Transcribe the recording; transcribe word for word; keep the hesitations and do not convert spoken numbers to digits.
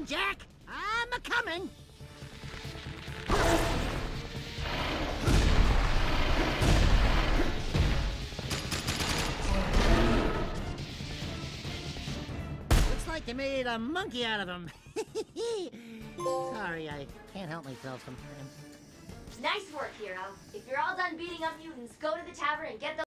Jack. I'm a-coming. Looks like they made a monkey out of him. Sorry, I can't help myself sometimes. Nice work, hero. If you're all done beating up mutants, go to the tavern and get those